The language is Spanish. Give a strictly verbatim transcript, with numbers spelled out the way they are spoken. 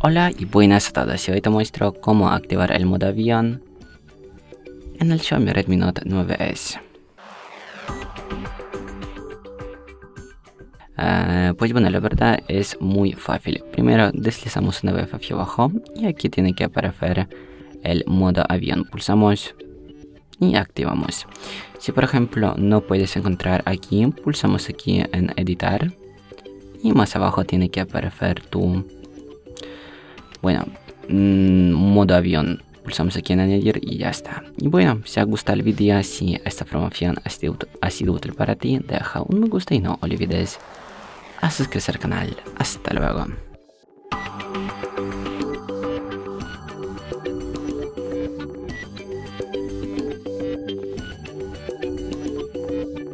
Hola y buenas a todos, y hoy te muestro cómo activar el modo avión en el Xiaomi Redmi Note nueve S. Uh, pues bueno, la verdad es muy fácil. Primero deslizamos una vez hacia abajo y aquí tiene que aparecer el modo avión. Pulsamos y activamos. Si por ejemplo no puedes encontrar aquí, pulsamos aquí en editar y más abajo tiene que aparecer tu bueno mmm, modo avión. Pulsamos aquí en añadir y ya está. Y bueno, si os gusta el vídeo, si esta información ha sido, ha sido útil para ti, deja un me gusta y no olvides a suscribirse al canal. Hasta luego.